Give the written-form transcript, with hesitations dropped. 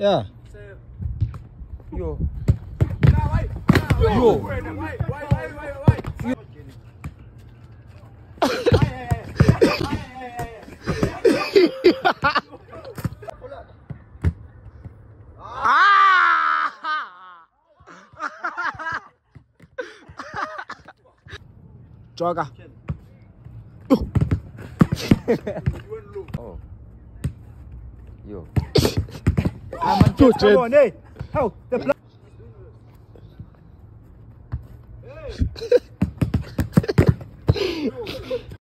Yeah. Yo. Yo. Joga. Oh. Yo. Come on, hey. How? The